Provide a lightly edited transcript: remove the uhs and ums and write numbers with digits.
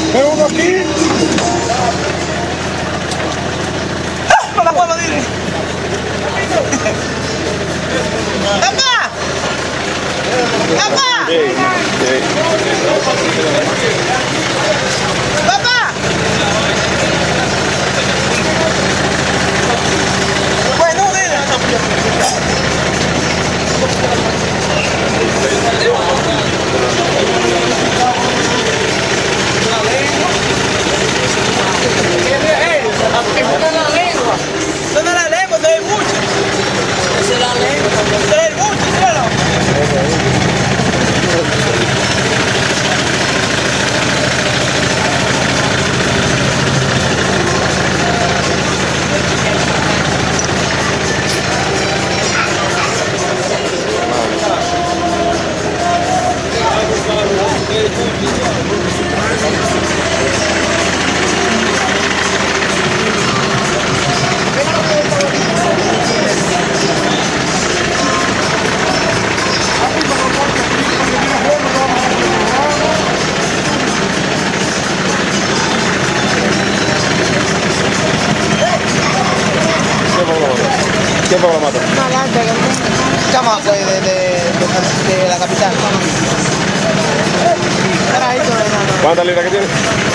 ¿Ve uno aquí? ¡No la puedo, dile! ¡Papá! ¡Papá! ¡Papá! Bueno, dile. Eso no es la lengua, eso es el buche. Esa es la lengua. Eso es el buche, ¿sí? ¿Quién fue que lo mató? Un adelante, un chamaco de la capital. Carajito de nada. ¿Cuántas libras que tiene?